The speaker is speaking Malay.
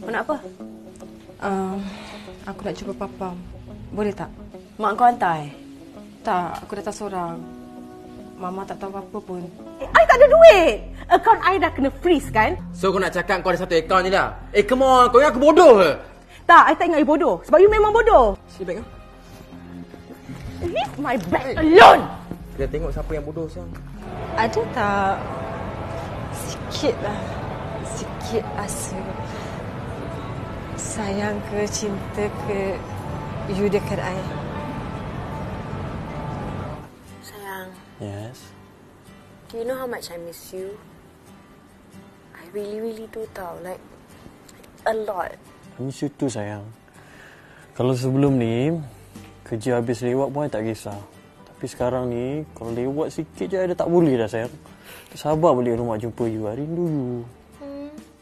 nak apa? Aku nak jumpa Papa. Boleh tak? Mak kau hantar Tak, aku datang seorang. Mama tak tahu apa pun. I tak ada duit. Akaun I dah kena freeze kan? So kau nak cakap kau ada satu akaun je lah? Come on, kau ingat aku bodoh ke? Tak, I tak ingat you bodoh. Sebab you memang bodoh. Sini bag kau. Leave my bag alone. Kita tengok siapa yang bodoh sekarang. Ada tak sikit lah, sikit asa sayang ke cinta ke you dekat I? Sayang, Yes. do you know how much I miss you? I really do tau. Like, a lot. I miss you too, sayang. Kalau sebelum ni, kerja habis lewat pun I tak kisah. Tapi sekarang ni, kalau lewat sikit je I dah tak boleh dah, sayang. Tak sabar balik rumah jumpa you. I rindu you.